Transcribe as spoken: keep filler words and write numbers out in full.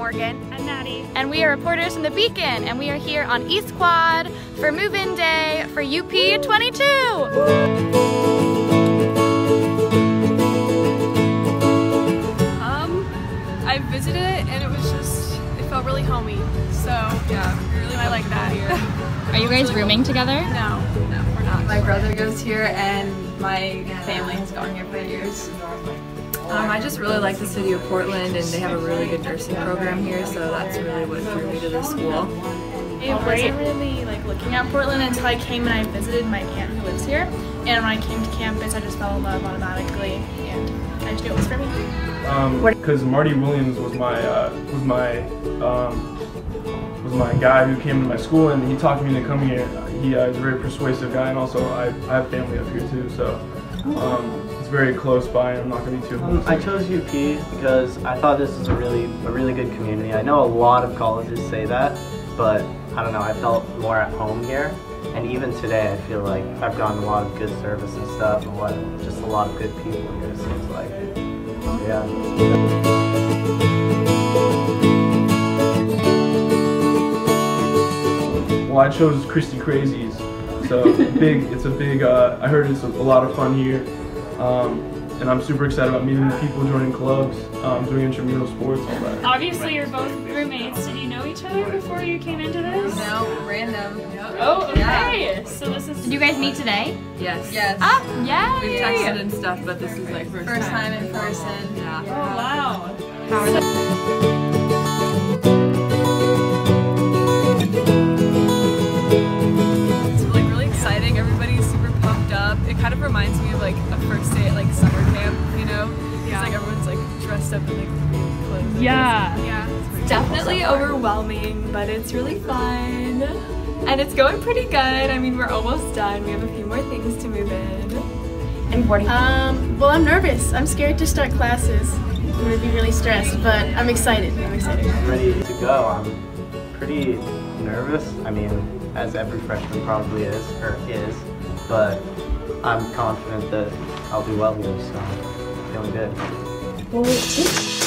Morgan. I'm Maddie. And we are reporters from the Beacon, and we are here on East Quad for move-in day for U P twenty-two. Um, I visited it and it was just, it felt really homey. So yeah, really I like that. Are you guys rooming together? No, no, we're not. My brother goes here and my family has gone here for years. Um, I just really like the city of Portland, and they have a really good nursing program here, so that's really what drew me to this school. I wasn't really like looking at Portland until I came and I visited my aunt who lives here. And when I came to campus, I just fell in love automatically, and I just knew it was for me. Um, because Marty Williams was my uh, was my um, was my guy who came to my school, and he talked me into coming here. He uh, is a very persuasive guy, and also I, I have family up here too, so um, it's very close by, and I'm not going to be too um, I chose U P because I thought this was a really a really good community. I know a lot of colleges say that, but I don't know, I felt more at home here. And even today, I feel like I've gotten a lot of good service and stuff, and what, just a lot of good people here, it seems like. So, yeah. Well, I chose Christy Crazies, so big. It's a big. Uh, I heard it's a, a lot of fun here, um, and I'm super excited about meeting new people, joining clubs, um, doing intramural sports, all that. Obviously, you're both roommates. Did you know each other before you came into this? No, random. Yep. Oh, okay. Yeah. So this is. Did you guys meet today? Yes. Yes. Ah, yay! We've texted and stuff, but this is like first, First time. time in person. Yeah. Oh wow. How are It's like really exciting. Everybody's super pumped up. It kind of reminds me of like a first day at like summer camp, you know? It's like everyone's like dressed up in like green clothes. Yeah. Yeah. It's Definitely overwhelming, but it's really fun. And it's going pretty good. I mean, we're almost done. We have a few more things to move in. And what do you Um, well, I'm nervous. I'm scared to start classes. I'm going to be really stressed, but I'm excited. I'm excited. I'm ready to go. I'm pretty nervous. I mean, as every freshman probably is, or is, but I'm confident that I'll do well here, so I'm feeling good. Well, wait,